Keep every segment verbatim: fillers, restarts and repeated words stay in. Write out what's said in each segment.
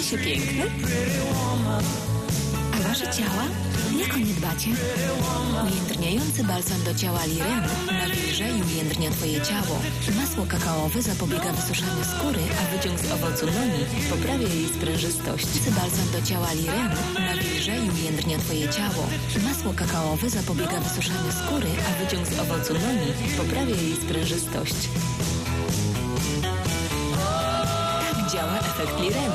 się piękny? A wasze ciała? Jak o nie dbacie? Ujędrniający balsam do ciała Liren nawilża i ujędrnia twoje ciało. Masło kakaowe zapobiega wysuszaniu skóry, a wyciąg z owocu noni poprawia jej sprężystość. Balsam do ciała Liren nawilża i ujędrnia twoje ciało. Masło kakaowe zapobiega wysuszaniu skóry, a wyciąg z owocu noni poprawia jej sprężystość. Tak działa efekt Liren.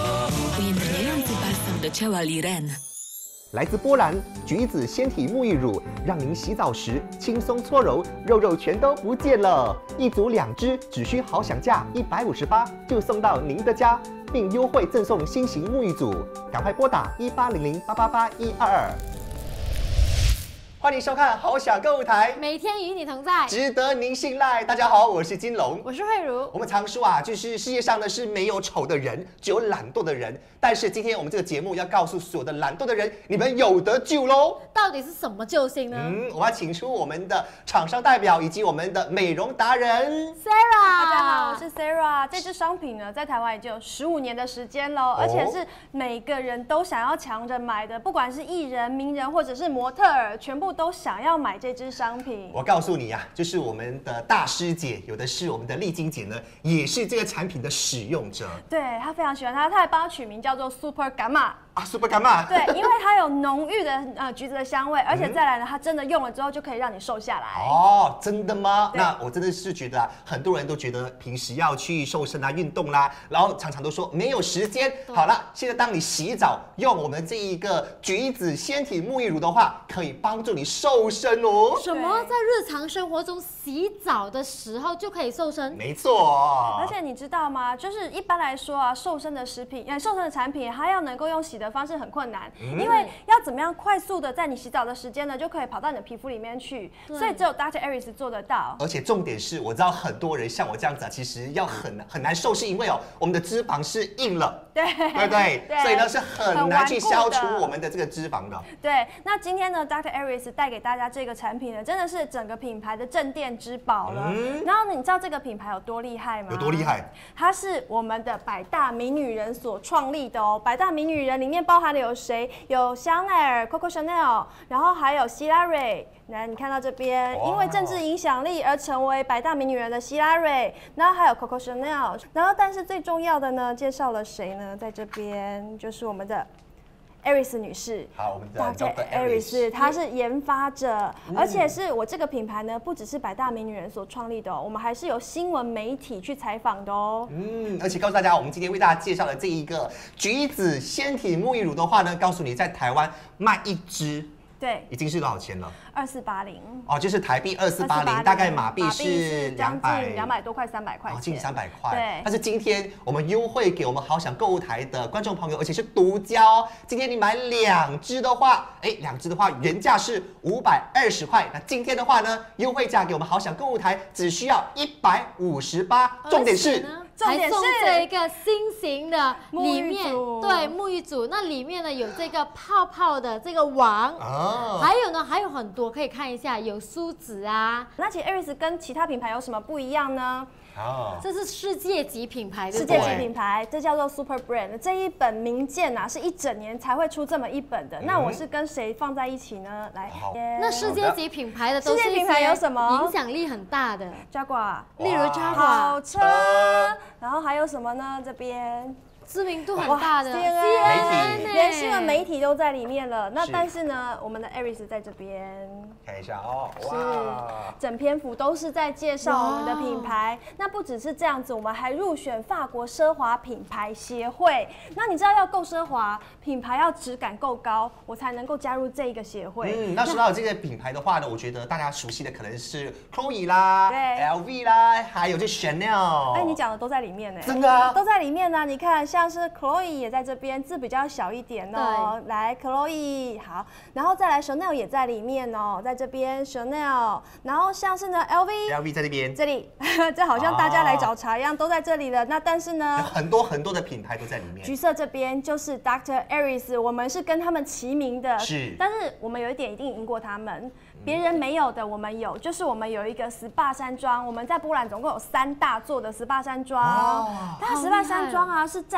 Ujędrniający balsam do ciała Liren。 来自波兰橘子纤体沐浴乳，让您洗澡时轻松搓揉，肉肉全都不见了。一组两支，只需好享价一百五十八就送到您的家，并优惠赠送新型沐浴组。赶快拨打一八零零八八八一二二。欢迎收看好享购物台， 每天与你同在， 值得您信赖。大家好，我是金龙， 我是慧茹。 我们常说啊，就是世界上呢是没有丑的人，只有懒惰的人。但是今天我们这个节目要告诉所有的懒惰的人，你们有得救喽！ 到底是什么救星呢？ 嗯，我要请出我们的厂商代表以及我们的美容达人 Sarah。 大家好，我是 Sarah。这支商品呢，在台湾已经有十五年的时间喽，而且是每个人都想要抢着买的，不管是艺人、名人或者是模特儿，全部都想要买这支商品。 我告诉你呀、啊，就是我们的大师姐，有的是我们的丽晶姐呢，也是这个产品的使用者。 对，她非常喜欢它，她还帮它取名叫做 Super Gamma。 啊 ，Super Gamma。 对，因为它有浓郁的呃橘子的香味，而且再来呢，它真的用了之后就可以让你瘦下来。 哦，真的吗？那我真的是觉得啊，很多人都觉得平时要去瘦身啊、运动啦，然后常常都说没有时间。好了，现在当你洗澡用我们这一个橘子纤体沐浴乳的话，可以帮助你瘦身哦。 什么？在日常生活中洗澡的时候就可以瘦身？ 没错。 而且你知道吗？就是一般来说啊，瘦身的食品、呃，瘦身的产品，它要能够用洗的方式很困难，嗯、因为要怎么样快速的在你洗澡的时间呢，就可以跑到你的皮肤里面去，所以只有 Doctor Aries 做得到。 而且重点是，我知道很多人像我这样子啊，其实要很很难瘦，是因为哦，我们的脂肪是硬了， 对对不对？对，所以呢是很难去消除我们的这个脂肪的。 对，那今天呢 ，Doctor Aries 带给大家这个产品呢，真的是整个品牌的镇店之宝了。嗯、然后你知道这个品牌有多厉害吗？ 有多厉害？ 它是我们的百大名女人所创立的哦。百大名女人里面包含了有谁？有香奈儿、Coco Chanel， 然后还有希拉蕊。来，你看到这边，因为政治影响力而成为百大名女人的希拉蕊，然后还有 Coco Chanel， 然后但是最重要的呢，介绍了谁呢？在这边就是我们的 Aries 女士。 好，我们的 Doctor Aries， 她是研发者，嗯、而且是我这个品牌呢，不只是百大名女人所创立的哦，我们还是由新闻媒体去采访的哦。 嗯，而且告诉大家，我们今天为大家介绍的这一个橘子纤体沐浴乳的话呢，告诉你在台湾卖一支。 对， 已经是多少钱了？ 二四八零哦，就是台币二四八零，大概马币是两百两百多块，三百块钱， 哦，近三百块。 对， 但是今天我们优惠给我们好享购物台的观众朋友，而且是独家哦。今天你买两支的话，哎，两支的话原价是五百二十块，那今天的话呢，优惠价给我们好享购物台只需要一百五十八。重点是。 还送这一个新型的里面，对沐浴组，那里面呢有这个泡泡的这个网，哦，还有呢还有很多可以看一下，有梳子啊。 那其实 Aries 跟其他品牌有什么不一样呢？ 哦， 这是世界级品牌， 世界级品牌，这叫做 Super Brand。这一本名鉴啊，是一整年才会出这么一本的。嗯、那我是跟谁放在一起呢？来， 那世界级品牌的都是世界品牌有什么影响力很大的 ？Jaguar， 例如 Jaguar 跑车，然后还有什么呢？这边。 知名度很大的 C N N， 连新闻媒体都在里面了。那但是呢，我们的 Aries 在这边， 看一下哦， 哇，整篇幅都是在介绍我们的品牌。那不只是这样子，我们还入选法国奢华品牌协会。那你知道要够奢华，品牌要质感够高，我才能够加入这一个协会。 嗯，那说到这个品牌的话呢，我觉得大家熟悉的可能是 Chloe 啦， 对 ，L V 啦，还有这 Chanel。 哎，你讲的都在里面呢， 真的啊， 都在里面呢。你看，像是 Chloe 也在这边，字比较小一点哦。来 Chloe 好，然后再来 Chanel 也在里面哦，在这边 Chanel， 然后像是呢 L V，L V 在这边， 这里，这好像大家来找茬一样，都在这里了。那但是呢， 很多很多的品牌都在里面。 橘色这边就是 Doctor Aries， 我们是跟他们齐名的， 是，但是我们有一点一定赢过他们。别人没有的，我们有，就是我们有一个S P A山庄，我们在波兰总共有三大座的S P A山庄。哦，它S P A山庄啊是占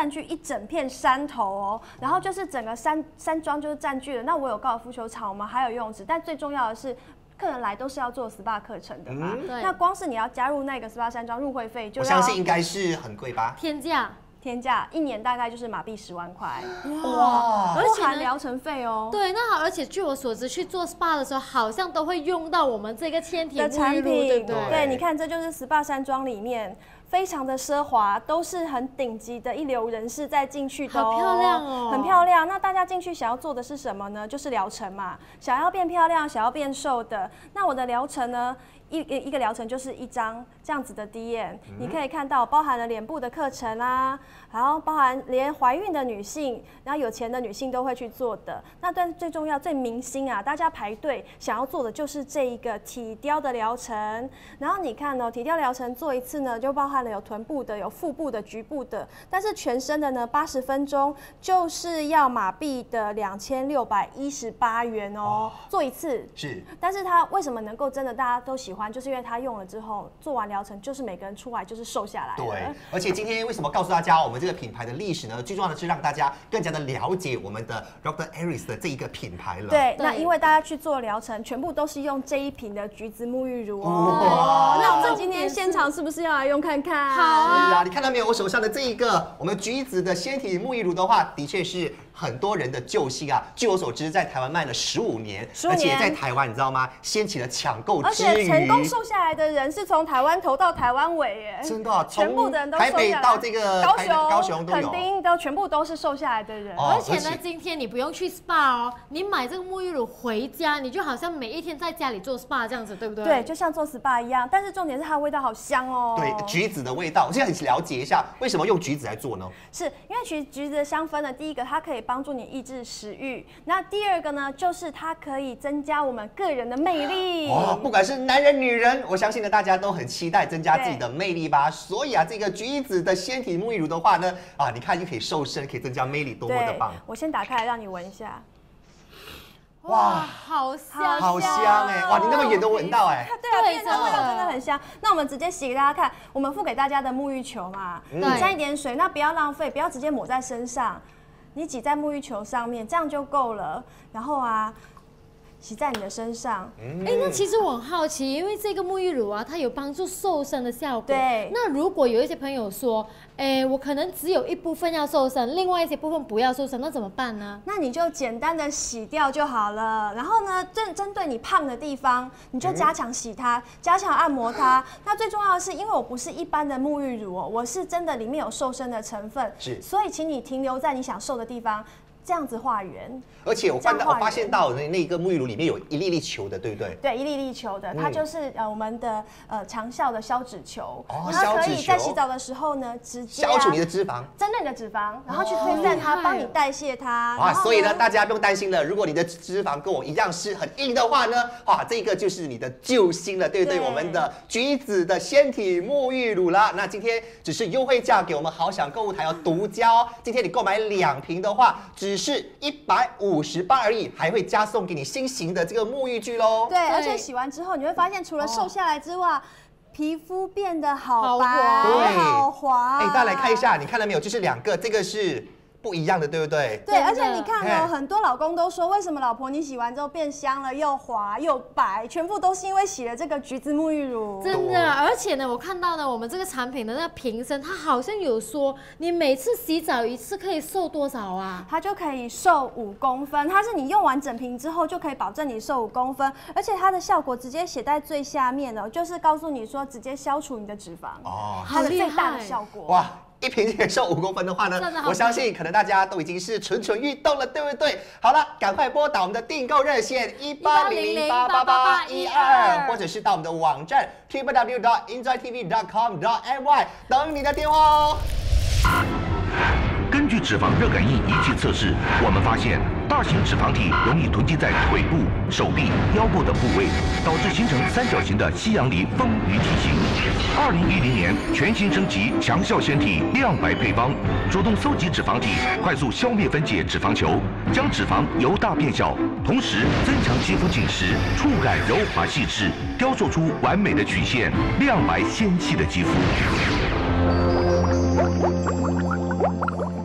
占据一整片山头哦，然后就是整个山山庄就是占据了。那我有高尔夫球场，我们还有游泳池，但最重要的是。客人来都是要做 S P A 课程的嘛， 嗯、 那光是你要加入那个 S P A 山庄入会费就要， 我相信应该是很贵吧？ 天价， 天价，一年大概就是马币十万块， 哇， 而且含疗程费哦。 对，那好，而且据我所知，去做 S P A 的时候，好像都会用到我们这个纤体的产品， 对不对？ 对，你看这就是 S P A 山庄里面。非常的奢华，都是很顶级的一流人士在进去的哦， 好漂亮哦， 很漂亮。那大家进去想要做的是什么呢？就是疗程嘛，想要变漂亮，想要变瘦的。那我的疗程呢？一一个疗程就是一张这样子的 D M，、嗯、你可以看到包含了脸部的课程啊，然后包含连怀孕的女性，然后有钱的女性都会去做的。那但最重要、最明星啊，大家排队想要做的就是这一个体雕的疗程。然后你看哦，体雕疗程做一次呢，就包含了有臀部的、有腹部的、局部的，但是全身的呢，八十分钟就是要马币的两千六百一十八元哦，做一次是。 但是它为什么能够真的大家都喜欢？就是因为他用了之后，做完疗程，就是每个人出来就是瘦下来。 对，而且今天为什么告诉大家我们这个品牌的历史呢？最重要的是让大家更加的了解我们的 Doctor Aries 的这一个品牌了。 对，那因为大家去做疗程，全部都是用这一瓶的橘子沐浴乳哦。那我们今天现场是不是要来用看看？ 好啊！ 是啊，你看到没有？我手上的这一个我们橘子的纤体沐浴乳的话，的确是很多人的救星啊。据我所知，在台湾卖了十五年，而且在台湾你知道吗？掀起了抢购之余， 而且成功瘦下来的人是从台湾头到台湾尾耶， 真的、啊， 全部的人都瘦下来， 台北到这个高雄、 高雄都有， 垦丁都全部都是瘦下来的人。 哦、而且呢，今天你不用去 S P A 哦，你买这个沐浴乳回家，你就好像每一天在家里做 S P A 这样子，对不对？ 对，就像做 S P A 一样，但是重点是它的味道好香哦。 对，橘子的味道，我现在很了解一下，为什么用橘子来做呢？ 是因为橘橘子的香氛呢，第一个它可以帮助你抑制食欲，那第二个呢，就是它可以增加我们个人的魅力。 哇，不管是男人女人，我相信呢大家都很期待增加自己的魅力吧。所以啊，这个橘子的纤体沐浴乳的话呢，啊，你看就可以瘦身，可以增加魅力，多么的棒！ 我先打开来让你闻一下。 哇，好香， 好香哎！哇，你那么远都闻到哎。 对啊，变成味道真的很香。那我们直接洗给大家看，我们付给大家的沐浴球嘛，你沾一点水，那不要浪费，不要直接抹在身上，你挤在沐浴球上面，这样就够了。然后啊。洗在你的身上， 哎、嗯欸，那其实我很好奇，因为这个沐浴乳啊，它有帮助瘦身的效果。 对。 那如果有一些朋友说，哎、欸，我可能只有一部分要瘦身，另外一些部分不要瘦身，那怎么办呢？ 那你就简单的洗掉就好了。然后呢，针针对你胖的地方，你就加强洗它，嗯、加强按摩它。那最重要的是，因为我不是一般的沐浴乳哦，我是真的里面有瘦身的成分， 是。 所以请你停留在你想瘦的地方。这样子化圆， 而且我看到我发现到那那个沐浴乳里面有一粒粒球的，对不对？ 对，一粒粒球的，它就是呃我们的呃长效的消脂球， 哦， 它可以在洗澡的时候呢，直接消除你的脂肪， 针对你的脂肪，然后去推散它，帮你代谢它。 啊，所以呢，大家不用担心了，如果你的脂肪跟我一样是很硬的话呢，哇，这个就是你的救星了，对不对？我们的橘子的纤体沐浴乳啦，那今天只是优惠价给我们好享购物台要独家哦，今天你购买两瓶的话，只是一百。一百五十八而已，还会加送给你新型的这个沐浴具喽。 对，而且洗完之后，你会发现除了瘦下来之外，哦、皮肤变得好白、好滑。 哎，大家来看一下，你看到没有？就是两个，这个是不一样的，对不对？ 对，而且你看哦，很多老公都说，为什么老婆你洗完之后变香了，又滑又白，全部都是因为洗了这个橘子沐浴乳。 真的，而且呢，我看到呢，我们这个产品的那个瓶身，它好像有说，你每次洗澡一次可以瘦多少啊？ 它就可以瘦五公分，它是你用完整瓶之后就可以保证你瘦五公分，而且它的效果直接写在最下面了，就是告诉你说直接消除你的脂肪哦，它的最大的效果。 哇！一瓶也瘦五公分的话呢，我相信可能大家都已经是蠢蠢欲动了，对不对？好了，赶快拨打我们的订购热线一八零零八八八一二，或者是到我们的网站 w w w dot enjoy t v dot com dot m y 等你的电话哦。 根据脂肪热感应仪器测试，我们发现大型脂肪体容易囤积在腿部、手臂、腰部等部位，导致形成三角形的西洋梨丰腴体型。二零一零年全新升级强效纤体亮白配方，主动搜集脂肪体，快速消灭分解脂肪球，将脂肪由大变小，同时增强肌肤紧实、触感柔滑细致，雕塑出完美的曲线，亮白纤细的肌肤。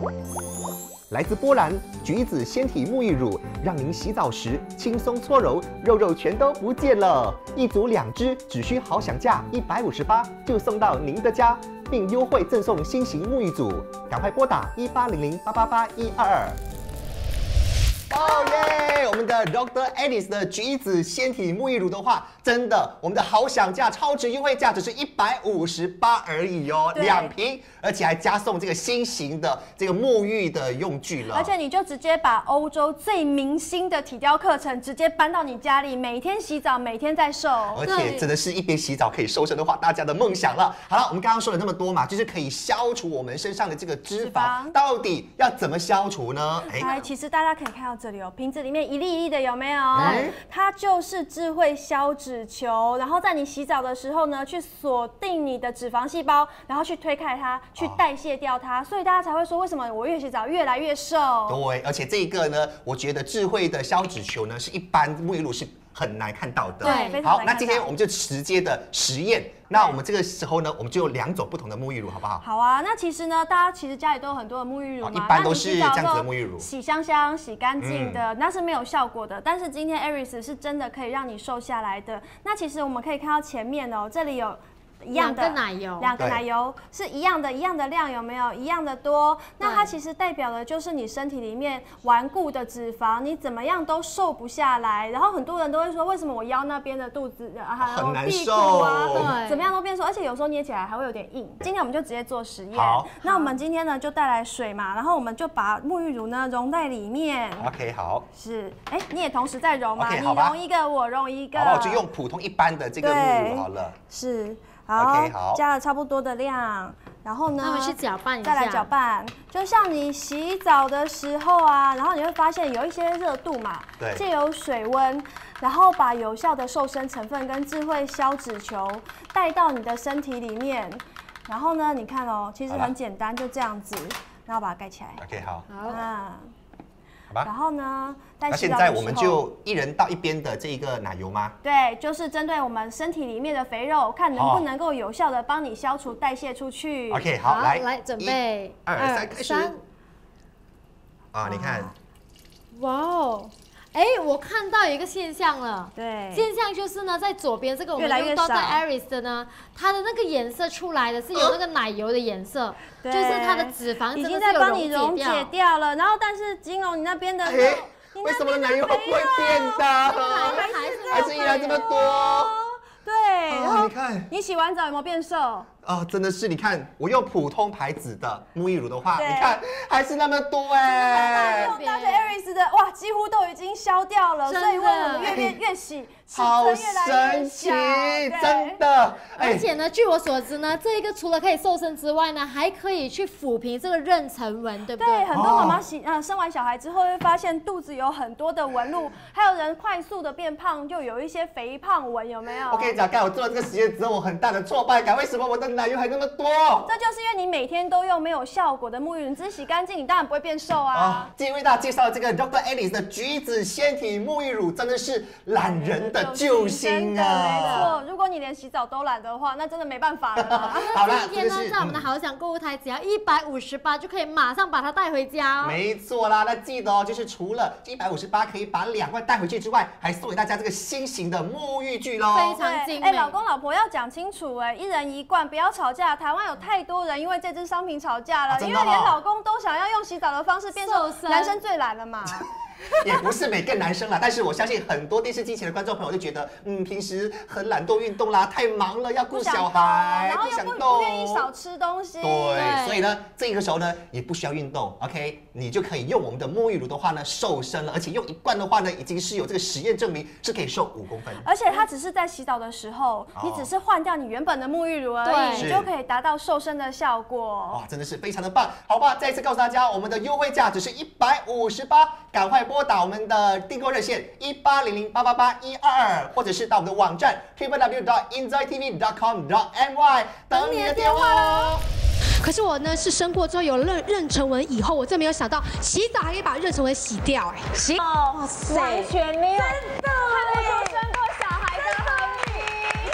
来自波兰橘子纤体沐浴乳，让您洗澡时轻松搓揉，肉肉全都不见了。一组两支，只需好享价一百五十八就送到您的家，并优惠赠送新型沐浴组，赶快拨打一八零零八八八一二二。哦耶！我们的 Doctor Alice 的橘子纤体沐浴乳的话，真的，我们的好享价超值优惠价只是一百五十八而已哦，两瓶，而且还加送这个新型的这个沐浴的用具了。 而且你就直接把欧洲最明星的体雕课程直接搬到你家里，每天洗澡，每天在瘦， 而且真的是一边洗澡可以瘦身的话，大家的梦想了。好了，我们刚刚说了那么多嘛，就是可以消除我们身上的这个脂肪，脂肪到底要怎么消除呢？ 哎，其实大家可以看到这里哦，瓶子里面一粒一粒的有没有？嗯、它就是智慧消脂球，然后在你洗澡的时候呢，去锁定你的脂肪细胞，然后去推开它，去代谢掉它，所以大家才会说，为什么我越洗澡越来越瘦？ 对，而且这个呢，我觉得智慧的消脂球呢，是一般沐浴露是很难看到的。 对，非常难看到。 好，那今天我们就直接的实验。那我们这个时候呢，我们就有两种不同的沐浴乳，好不好？ 好啊。那其实呢，大家其实家里都有很多的沐浴乳嘛， 一般都是这样子的沐浴乳， 洗香香、洗干净的，嗯、那是没有效果的。但是今天 Aries 是真的可以让你瘦下来的。那其实我们可以看到前面哦，这里有。一样的两个奶油， 两个奶油是一样的，一样的量有没有？一样的多。那它其实代表的就是你身体里面顽固的脂肪，你怎么样都瘦不下来。然后很多人都会说，为什么我腰那边的肚子啊，还有屁股啊，对，怎么样都变瘦，而且有时候捏起来还会有点硬。今天我们就直接做实验。好，那我们今天呢就带来水嘛，然后我们就把沐浴乳呢溶在里面。 OK， 好。 是，哎，你也同时在溶嘛？ Okay, 你溶一个，我溶一个。 好吧，我就用普通一般的这个沐浴乳好了。 是。好， okay, 好，加了差不多的量，然后呢， 那我们去搅拌一下， 再来搅拌。就像你洗澡的时候啊，然后你会发现有一些热度嘛， 对， 借由水温，然后把有效的瘦身成分跟智慧消脂球带到你的身体里面。然后呢，你看哦，其实很简单，就这样子，然后把它盖起来。 OK， 好， 好啊。 好吧， 然后呢？ 那现在我们就一人倒一边的这一个奶油吗？ 对，就是针对我们身体里面的肥肉，看能不能够有效的帮你消除代谢出去。 OK， 好，好来来准备， 二三开始。啊，你看， 哇哦！哎，我看到一个现象了， 对， 现象就是呢，在左边这个我们用到在 Aries 的呢，它的那个颜色出来的是有那个奶油的颜色， 呃、 就是它的脂肪已经在帮你溶解掉了。然后，但是金龙你那边的， 哎，为什么奶油不会变的？还是依然这么多？ 对，然后你看， 你洗完澡有没有变瘦？ 哦，真的是，你看我用普通牌子的沐浴乳的话，你看还是那么多哎。 用搭配 Aries 的，哇，几乎都已经消掉了，所以为我们越变越洗。 好神奇，真的！ 而且呢，据我所知呢，这一个除了可以瘦身之外呢，还可以去抚平这个妊娠纹，对不对？ 对，很多妈妈洗呃生完小孩之后会发现肚子有很多的纹路，还有人快速的变胖，就有一些肥胖纹，有没有？ 我跟你讲，刚我做了这个实验之后，我很大的挫败感。为什么我的奶油还那么多？ 这就是因为你每天都用没有效果的沐浴乳，你只是洗干净，你当然不会变瘦啊。啊今天为大家介绍这个 Doctor Alice 的橘子纤体沐浴乳，真的是懒人的救星啊！ 没错，如果你连洗澡都懒的话，那真的没办法了。 好了， 今天呢，在我们的好享购物台，只要一百五十八就可以马上把它带回家哦。 没错啦，那记得哦，就是除了一百五十八可以把两罐带回去之外，还送给大家这个新型的沐浴具喽， 非常精美。 哎，老公老婆要讲清楚哎，一人一罐，不要吵架。台湾有太多人因为这支商品吵架了，啊哦、因为连老公都想要用洗澡的方式变瘦，男生最懒了嘛。 也不是每个男生啦，但是我相信很多电视机前的观众朋友就觉得，嗯，平时很懒惰运动啦，太忙了，要顾小孩， 然后又不不愿意少吃东西。 对，所以呢，这个时候呢，也不需要运动 ，OK， 你就可以用我们的沐浴乳的话呢，瘦身了，而且用一罐的话呢，已经是有这个实验证明是可以瘦五公分。 而且它只是在洗澡的时候，哦、你只是换掉你原本的沐浴乳而已，你就可以达到瘦身的效果。 哇，真的是非常的棒，好吧？再一次告诉大家，我们的优惠价只是一百五十八，赶快拨打我们的订购热线一八零零八八八一二二，或者是到我们的网站 triple w dot enjoy t v dot com dot m y 等你的电话喽。 可是我呢是生过之后有妊妊娠纹以后，我真没有想到洗澡还可以把妊娠纹洗掉哎、欸，洗哦，哇塞，完全没有，真的，还有说生过小孩的好女。 一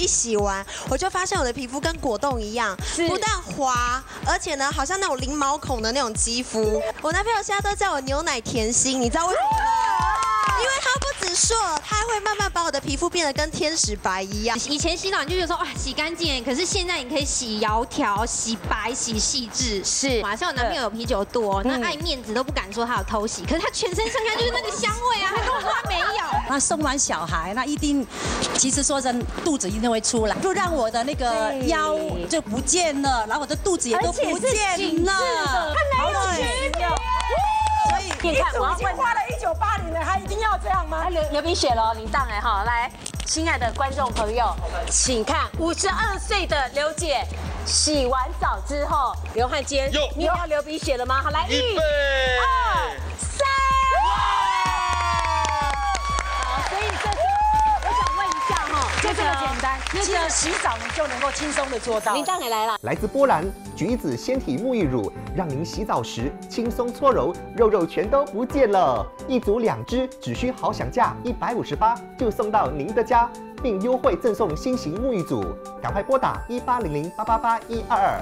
洗完，我就发现我的皮肤跟果冻一样，不但滑，而且呢，好像那种零毛孔的那种肌肤。我男朋友现在都叫我牛奶甜心，你知道为什么吗？因为它不止说，它还会慢慢把我的皮肤变得跟天使白一样。 以前洗澡你就觉得说哇洗干净，可是现在你可以洗窈窕、洗白、洗细致。是，马上我男朋友有啤酒肚哦，那爱面子都不敢说他有偷洗，可是他全身上下就是那个香味啊，他跟我说他没有。 那生完小孩，那一定，其实说真，肚子一定会出来，就让我的那个腰就不见了，然后我的肚子也都不见了， 他没有区别。所以你看，我已经花了一九八零了，还一定要这样吗？流流鼻血了，你当然哈，来，亲爱的观众朋友，请看五十二岁的刘姐洗完澡之后，刘汉坚，你有要流鼻血了吗？好，来，一、二、三。好，所以这次我想问一下哈，就这么简单，其实洗澡你就能够轻松的做到。铃铛也来了， 来自波兰橘子纤体沐浴乳，让您洗澡时轻松搓揉，肉肉全都不见了。一组两支，只需好想价一百五十八就送到您的家，并优惠赠送新型沐浴组，赶快拨打一八零零八八八一二二。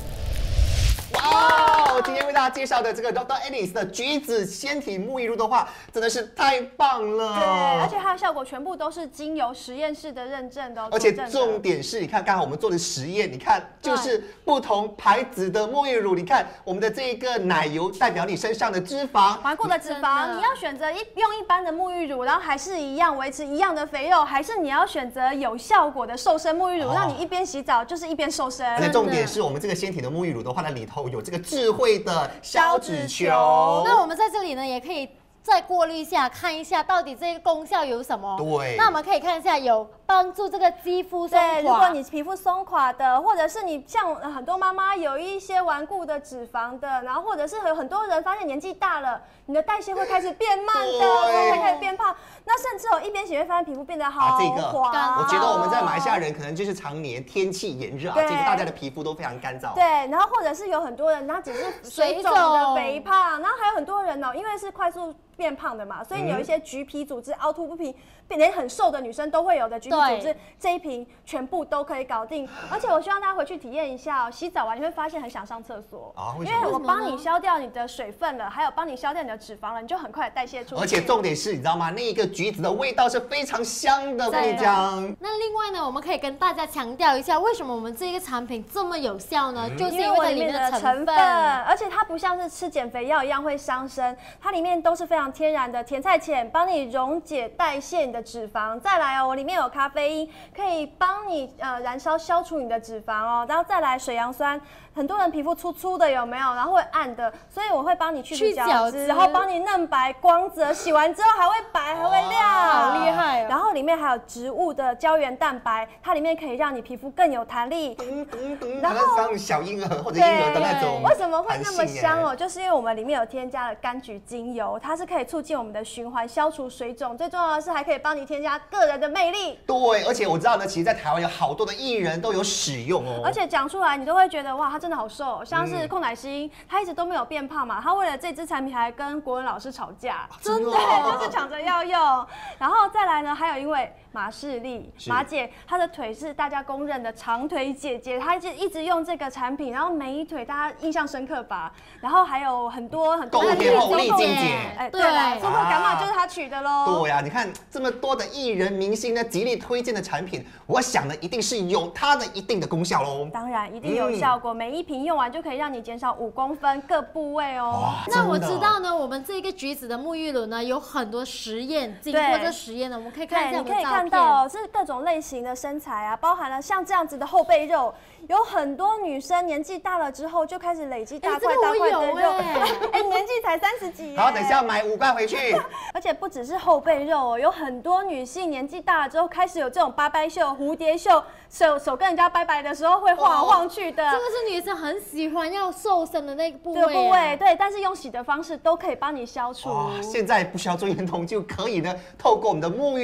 哇！今天为大家介绍的这个 Doctor Alice 的橘子纤体沐浴露的话，真的是太棒了。 对，而且它的效果全部都是经由实验室的认证的、哦。 而且重点是，你看刚才我们做的实验，你看就是不同牌子的沐浴乳，你看我们的这个奶油代表你身上的脂肪， 顽固的脂肪，你要选择一用一般的沐浴乳，然后还是一样维持一样的肥肉，还是你要选择有效果的瘦身沐浴乳，哦、让你一边洗澡就是一边瘦身。 而且重点是我们这个纤体的沐浴乳的话，它里头有这个智慧的消脂球。 那我们在这里呢，也可以再过滤一下，看一下到底这个功效有什么。 对。 那我们可以看一下有帮助这个肌肤松垮。 对，如果你皮肤松垮的，或者是你像很多妈妈有一些顽固的脂肪的，然后或者是有很多人发现年纪大了，你的代谢会开始变慢的，会开始变胖。那甚至哦，一边洗会发现皮肤变得好滑。啊、这个， 我觉得我们在马来西亚人可能就是常年天气炎热啊，其实大家的皮肤都非常干燥。 对，然后或者是有很多人他只是水肿的肥胖，然后还有很多人哦，因为是快速变胖的嘛，所以你有一些橘皮组织、凹凸不平，连很瘦的女生都会有的橘皮组织，这一瓶全部都可以搞定。而且我希望大家回去体验一下哦，洗澡完你会发现很想上厕所，啊、因为我帮你消掉你的水分了，还有帮你消掉你的脂肪了，你就很快代谢出去。 而且重点是，你知道吗？那一个橘子的味道是非常香的，我跟你讲。 那另外呢，我们可以跟大家强调一下，为什么我们这个产品这么有效呢？嗯、就是因为里面的成分， 而且它不像是吃减肥药一样会伤身，它里面都是非常天然的甜菜钳，帮你溶解代谢你的脂肪。再来哦，我里面有咖啡因，可以帮你呃燃烧消除你的脂肪哦。然后再来水杨酸。很多人皮肤粗粗的有没有？然后会暗的，所以我会帮你去除角质，然后帮你嫩白光泽，洗完之后还会白还会亮， 好厉害哦！ 然后里面还有植物的胶原蛋白，它里面可以让你皮肤更有弹力。 咚咚咚，然后像小婴儿或者婴儿的那种。 为什么会那么香哦？就是因为我们里面有添加了柑橘精油，它是可以促进我们的循环，消除水肿，最重要的是还可以帮你添加个人的魅力。 对，而且我知道呢，其实，在台湾有好多的艺人都有使用哦。 而且讲出来你都会觉得哇，他真的好瘦，像是寇乃馨，她一直都没有变胖嘛，她为了这支产品还跟国文老师吵架，真的就是抢着要用。然后再来呢，还有因为马士利马姐，她的腿是大家公认的长腿姐姐，她就一直用这个产品，然后美腿大家印象深刻吧。然后还有很多很多的天后丽晶姐， 哎，对，中国感冒就是她取的喽。 对呀，你看这么多的艺人明星呢，极力推荐的产品，我想呢，一定是有它的一定的功效喽。 当然，一定有效果，每一瓶用完就可以让你减少五公分各部位哦。 那我知道呢，我们这个橘子的沐浴乳呢，有很多实验，经过这实验呢，我们可以看一下我们的照片。 你可以看到是各种类型的身材啊，包含了像这样子的后背肉，有很多女生年纪大了之后就开始累积大块大块的肉。哎，年纪才三十几。 好，等一下买五罐回去。 而且不只是后背肉哦，有很多女性年纪大了之后开始有这种拜拜袖、蝴蝶袖，手手跟人家拜拜的时候会晃来晃去的。 这个是女生很喜欢要瘦身的那个部位。 对部位，对，但是用洗的方式都可以帮你消除。 现在不需要做运动就可以呢，透过我们的沐浴乳呢，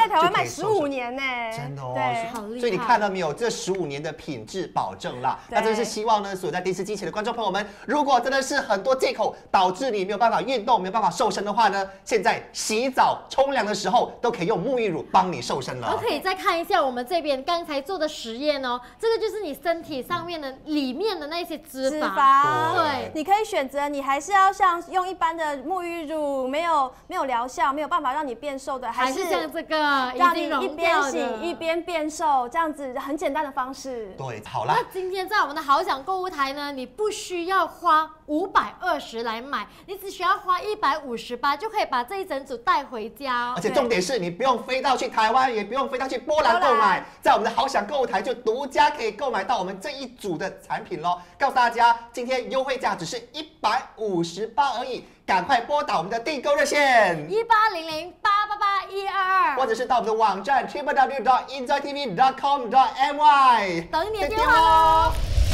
在台湾卖十五年呢， 真的哦， 对， 好厉害。 所以你看到没有，这十五年的品质保证啦。那真是希望呢，所有在电视机前的观众朋友们，如果真的是很多借口导致你没有办法运动、没有办法瘦身的话呢，现在洗澡、冲凉的时候都可以用沐浴乳帮你瘦身了。 都可以再看一下我们这边刚才做的实验哦，这个就是你身体上面的里面的那些脂肪。脂肪，对，你可以选择，你还是要像用一般的沐浴乳，没有没有疗效，没有办法让你变瘦的， 还是像这个让你一边洗一边变瘦，这样子很简单的方式。 对，好啦。 那今天在我们的好享购物台呢，你不需要花五百二十来买，你只需要花一百五十八就可以把这一整组带回家。 而且重点是你不用飞到去台湾，也不用飞到去波兰购买，在我们的好享购物台就独家可以购买到我们这一组的产品咯。告诉大家，今天优惠价只是一百五十八而已，赶快拨打我们的订购热线一八零零八八八一二二， 或者是到我们的网站 triple w dot enjoy t v dot com dot m y 等你的电话哦。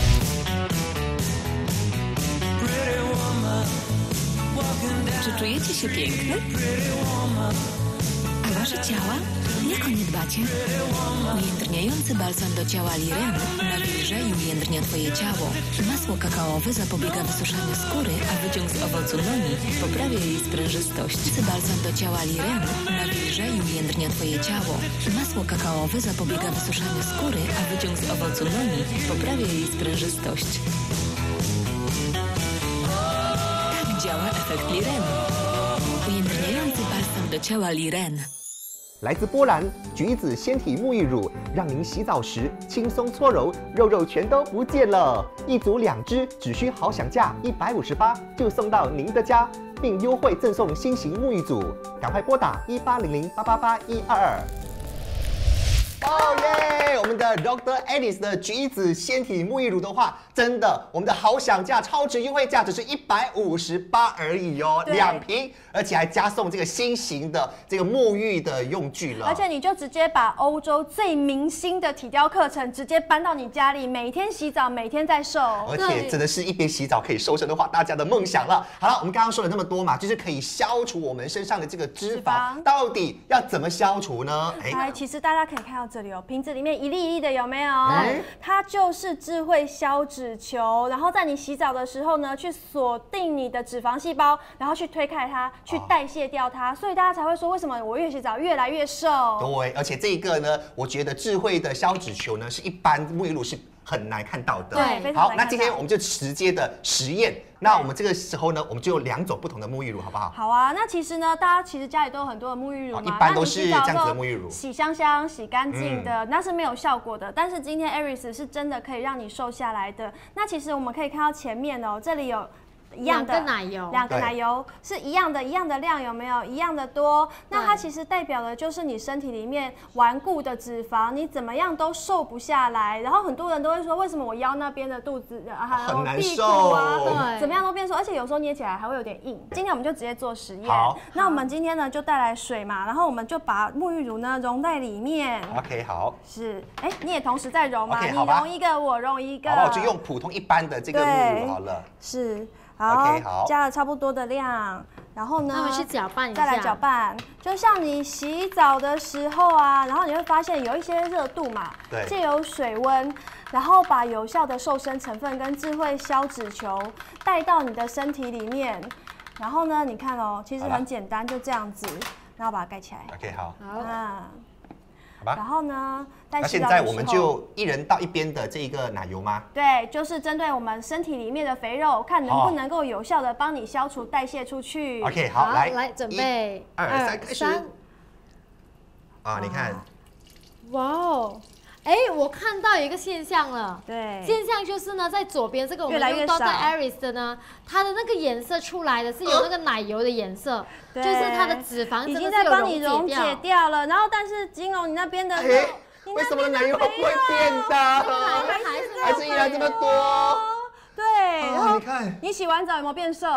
Czy czujecie się piękne? A wasze ciała? Jak o nie dbacie? Ujędrniający balsam do ciała Liren nawilża i ujędrnia Twoje ciało. Masło kakaowe zapobiega wysuszaniu skóry, a wyciąg z owocu noni poprawia jej sprężystość. Balsam do ciała Liren nawilża i ujędrnia Twoje ciało. Masło kakaowe zapobiega wysuszaniu skóry, a wyciąg z owocu noni poprawia jej sprężystość. Tak działa efekt Liren. Ujędrniający balsam do ciała Liren. 来自波兰橘子纤体沐浴乳，让您洗澡时轻松搓揉，肉肉全都不见了。一组两支，只需好享价一百五十八就送到您的家，并优惠赠送新型沐浴组，赶快拨打一八零零八八八一二二。哦耶！我们的 Doctor Alice 的橘子纤体沐浴乳的话，真的，我们的好享价超值优惠价只是一百五十八而已哦，两瓶，而且还加送这个新型的这个沐浴的用具了。 而且你就直接把欧洲最明星的体雕课程直接搬到你家里，每天洗澡，每天在瘦。 而且真的是一边洗澡可以瘦身的话，大家的梦想了。好了，我们刚刚说了那么多嘛，就是可以消除我们身上的这个脂肪，到底要怎么消除呢？ 哎，其实大家可以看到这里哦，瓶子里面一粒一粒的有没有？嗯、它就是智慧消脂球，然后在你洗澡的时候呢，去锁定你的脂肪细胞，然后去推开它，去代谢掉它，所以大家才会说，为什么我越洗澡越来越瘦？ 对，而且这个呢，我觉得智慧的消脂球呢，是一般沐浴露是很难看到的。 对，非常难看到。 好，那今天我们就直接的实验。那我们这个时候呢，我们就有两种不同的沐浴乳，好不好？ 好啊，那其实呢，大家其实家里都有很多的沐浴乳嘛， 一般都是这样子的沐浴乳， 洗香香、洗干净的，嗯、那是没有效果的。但是今天 Aris 是真的可以让你瘦下来的。那其实我们可以看到前面哦，这里有。一样的两个奶油， 两个奶油是一样的，一样的量有没有？一样的多。那它其实代表的就是你身体里面顽固的脂肪，你怎么样都瘦不下来。然后很多人都会说，为什么我腰那边的肚子啊，还有屁股啊，对，怎么样都变瘦，而且有时候捏起来还会有点硬。今天我们就直接做实验。好，那我们今天呢就带来水嘛，然后我们就把沐浴乳呢溶在里面。 OK， 好。 是，哎，你也同时在溶嘛？ Okay, 你溶一个，我溶一个。 好，我就用普通一般的这个沐浴乳好了。 是。好， okay, 好，加了差不多的量，然后呢， 那我们去搅拌一下， 再来搅拌。就像你洗澡的时候啊，然后你会发现有一些热度嘛， 对， 借由水温，然后把有效的瘦身成分跟智慧消脂球带到你的身体里面。然后呢，你看哦，其实很简单，就这样子，然后把它盖起来。 OK， 好。 好。嗯。 好吧， 然后呢？ 那现在我们就一人倒一边的这一个奶油吗？ 对，就是针对我们身体里面的肥肉，看能不能够有效的帮你消除代谢出去。 OK， 好，来来准备， 二三开始。啊，你看， 哇哦！哎，我看到有一个现象了， 对， 现象就是呢，在左边这个我们用 Doctor Aris 的呢，它的那个颜色出来的是有那个奶油的颜色， 对， 就是它的脂肪已经在帮你溶解掉了。然后，但是金龙你那边的， 为什么奶油不会变的？还是依然这么多？ 对，然后你看， 你洗完澡有没有变瘦？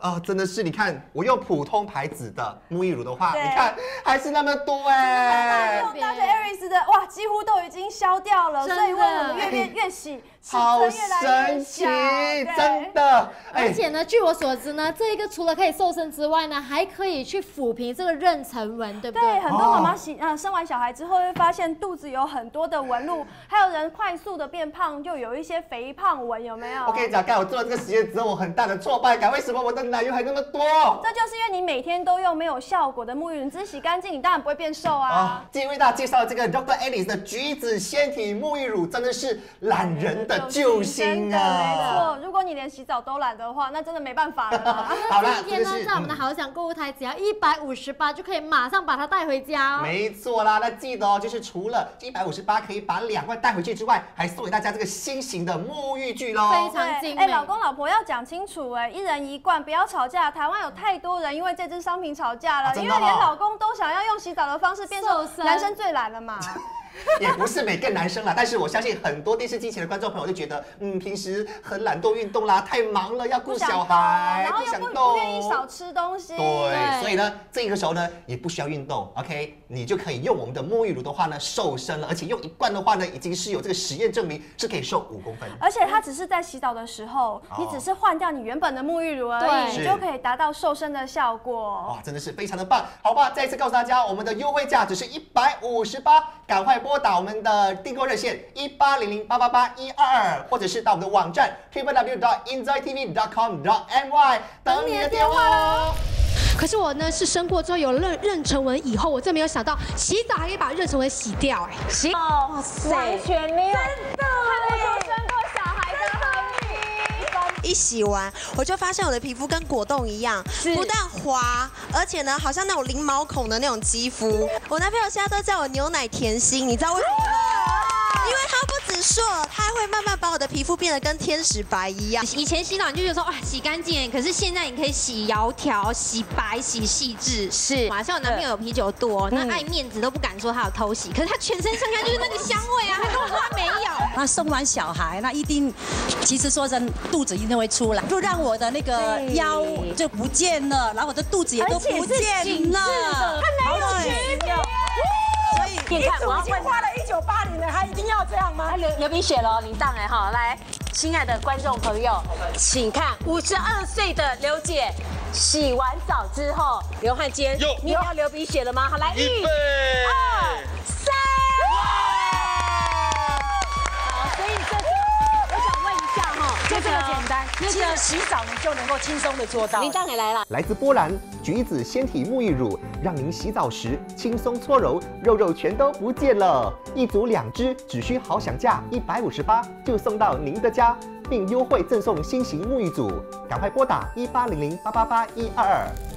哦，真的是，你看我用普通牌子的沐浴乳的话，你看还是那么多哎。 用 Doctor Aries 的哇，几乎都已经消掉了，所以为我们越变越洗。 好神奇，真的！ 而且呢，据我所知呢，这个除了可以瘦身之外呢，还可以去抚平这个妊娠纹，对不对？ 对，很多妈妈洗呃生完小孩之后会发现肚子有很多的纹路，还有人快速的变胖，就有一些肥胖纹，有没有？ 我跟你讲，刚我做了这个实验之后，我很大的挫败感。为什么我的奶油还那么多？ 这就是因为你每天都用没有效果的沐浴乳，你只是洗干净，你当然不会变瘦啊。啊， 今天为大家介绍这个 Doctor Aries 的橘子纤体沐浴乳，真的是懒人的 救星啊！ 没错，如果你连洗澡都懒的话，那真的没办法了。 好了， 今天呢，在我们的好享购物台，只要一百五十八就可以马上把它带回家。 没错啦，那记得哦，就是除了一百五十八可以把两罐带回去之外，还送给大家这个新型的沐浴具喽， 非常精美。 哎，老公老婆要讲清楚哎，一人一罐，不要吵架。台湾有太多人因为这支商品吵架了，因为连老公都想要用洗澡的方式变瘦，男生最懒了嘛。 也不是每个男生啦，但是我相信很多电视机前的观众朋友就觉得，嗯，平时很懒惰运动啦，太忙了，要顾小孩， 然后又不不愿意少吃东西。 对，所以呢，这个时候呢，也不需要运动 ，OK， 你就可以用我们的沐浴乳的话呢，瘦身了，而且用一罐的话呢，已经是有这个实验证明是可以瘦五公分。 而且它只是在洗澡的时候，你只是换掉你原本的沐浴乳而已，你就可以达到瘦身的效果。 哇，真的是非常的棒，好吧？再一次告诉大家，我们的优惠价只是一百五十八，赶快拨打我们的订购热线一八零零八八八一二二，或者是到我们的网站 triple w dot enjoy t v dot com dot m y 等你的电话喽。 可是我呢是生过之后有妊妊娠纹以后，我真没有想到洗澡还可以把妊娠纹洗掉哎、欸， 洗哦，哇塞，完全没有，真的，还没有生过小孩的好女。一洗完，我就发现我的皮肤跟果冻一样，不但滑，而且呢，好像那种零毛孔的那种肌肤。我男朋友现在都叫我牛奶甜心，你知道为什么吗？因为他不止说，他还会慢慢把我的皮肤变得跟天使白一样。 以前洗澡你就觉得说哇洗干净，可是现在你可以洗窈窕、洗白、洗细致。是，马上我男朋友有啤酒肚哦，那爱面子都不敢说他有偷洗，可是他全身上下就是那个香味啊，他跟我说他没有。 那生完小孩，那一定，其实说真，肚子一定会出来，就让我的那个腰就不见了，然后我的肚子也都不见了， 他没有区别。所以你看，我已经花了一九八零了，还一定要这样吗？流流鼻血了，铃铛哎哈！来，亲爱的观众朋友，请看五十二岁的刘姐洗完澡之后，刘汉坚，你有要流鼻血了吗？好，来，一、二、三。好，所以这是我想问一下哈，就这么简单，其实洗澡你就能够轻松的做到。铃铛也来了， 来自波兰橘子纤体沐浴乳，让您洗澡时轻松搓揉，肉肉全都不见了。一组两支，只需好享价一百五十八就送到您的家，并优惠赠送新型沐浴组，赶快拨打一八零零八八八一二二。